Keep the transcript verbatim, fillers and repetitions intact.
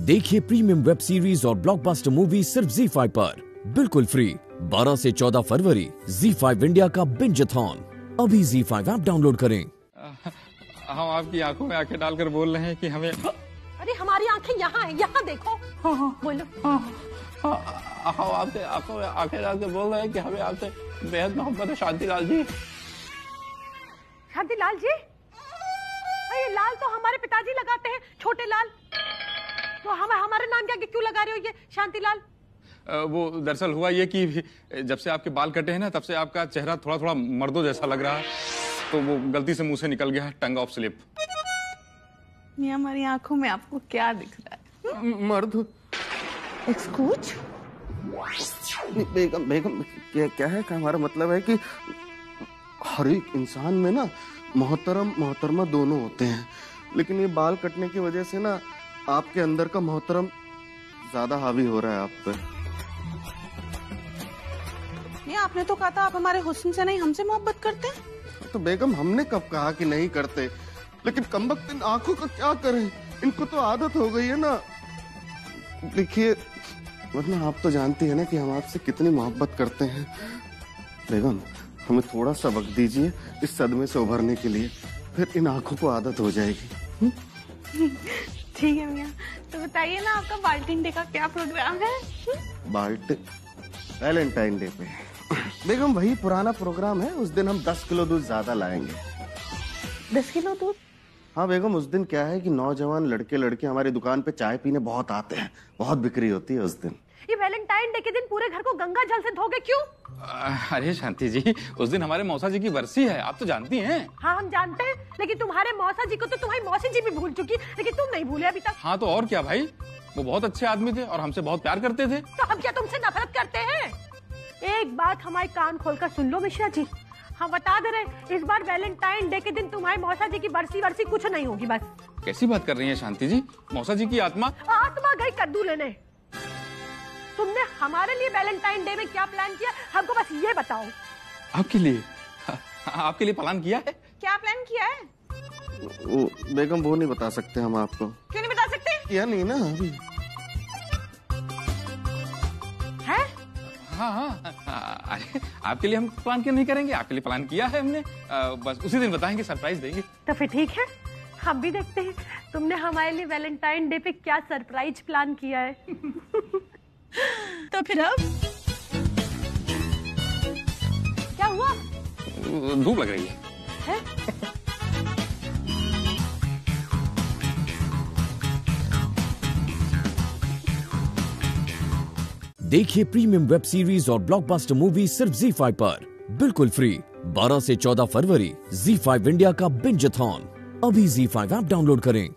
देखिए premium web series और blockbuster movie सिर्फ ज़ी फाइव पर बिल्कुल फ्री। बारह से चौदह फरवरी ज़ी फाइव इंडिया का बिंज-अथॉन। अभी ज़ी फाइव ऐप डाउनलोड करें। हम आपकी आंखों में आंखें डालकर बोल रहे हैं कि हमें। अरे हमारी आंखें यहाँ हैं, यहाँ देखो। हाँ हाँ बोलो। हाँ हाँ हम आपसे आंखों में आंखें डालकर बोल रहे हैं कि हमें आपसे बेहद मोहब्बत है शांतिलाल जी। शांतिलाल जी? ये लाल तो हमारे पिताजी लगाते हैं, छोटे लाल। तो हम हमारे नाम के आगे क्यों लगा रहे हो ये शांतिलाल? वो दरअसल हुआ ये कि जब से आपके बाल कटे हैं ना, तब से आपका चेहरा थोड़ा थोड़ा मर्दों जैसा लग रहा है, तो वो गलती से मुंह से निकल गया है, टंग ऑफ स्लिप। ये हमारी आंखों में आपको क्या दिख रहा है? मर्द। एक्सक्यूज? बेगम बेगम क्या क्या है? क्या हमारा मतलब है कि हर एक इंसान में ना मोहतरम मोहतरमा दोनों होते हैं, लेकिन ये बाल कटने की वजह से ना आपके अंदर का मोहतरम ज्यादा हावी हो रहा है आप पे। ये आपने तो कहा था आप हमारे हुस्न से नहीं हमसे मोहब्बत करते हैं। तो बेगम हमने कब कहा कि नहीं करते, लेकिन कमबख्त इन आंखों का क्या करें, इनको तो आदत हो गई है ना। देखिए वरना आप तो जानती है ना कि हम आपसे कितनी मोहब्बत करते हैं। बेगम हमें थोड़ा सा वक्त दीजिए इस सदमे से उभरने के लिए, फिर इन आंखों को आदत हो जाएगी। ठीक है मियां, तो बताइए ना आपका बाल्टीन डे का क्या प्रोग्राम है? बाल्ट वैलेंटाइन डे पे बेगम वही पुराना प्रोग्राम है। उस दिन हम दस किलो दूध ज्यादा लाएंगे। दस किलो दूध? हाँ बेगम, उस दिन क्या है कि नौजवान लड़के लड़के हमारी दुकान पे चाय पीने बहुत आते हैं, बहुत बिक्री होती है उस दिन। ये वैलेंटाइन डे के दिन पूरे घर को गंगा जल से धोगे क्यों? अरे शांति जी, उस दिन हमारे मौसा जी की बरसी है, आप तो जानती हैं। हाँ हम जानते हैं, लेकिन तुम्हारे मौसा जी को तो तुम्हारी मौसी जी भी भूल चुकी, लेकिन तुम नहीं भूले अभी तक। हाँ तो और क्या भाई, वो बहुत अच्छे आदमी थे और हमसे बहुत प्यार करते थे। तो हम क्या तुमसे नफरत करते हैं? एक बात हमारे कान खोलकर सुन लो मिश्रा जी, हम बता दे रहे, इस बार वैलेंटाइन डे के दिन तुम्हारे मौसा जी की बरसी वरसी कुछ नहीं होगी बस। कैसी बात कर रही है शांति जी? मौसा जी की आत्मा आत्मा गई कद्दू लेने। तुमने हमारे लिए वैलेंटाइन डे में क्या प्लान किया, हमको बस ये बताओ। आपके लिए? आपके लिए प्लान किया है? क्या प्लान किया है? वो बेगम वो नहीं बता सकते हम आपको। क्यों नहीं बता सकते? किया नहीं ना अभी। है? हाँ हाँ, अरे आपके लिए हम प्लान क्यों नहीं करेंगे, आपके लिए प्लान किया है हमने। आ, बस उसी दिन बताएंगे, सरप्राइज देंगे। तो फिर ठीक है, हम भी देखते हैं तुमने हमारे लिए वैलेंटाइन डे पे क्या सरप्राइज प्लान किया है। तो फिर अब क्या हुआ? धूप लग रही है, है? देखिए प्रीमियम वेब सीरीज और ब्लॉकबस्टर मूवी सिर्फ ज़ी फाइव पर बिल्कुल फ्री। बारह से चौदह फरवरी ज़ी फाइव इंडिया का बिंज-अथॉन। अभी ज़ी फाइव ऐप डाउनलोड करें।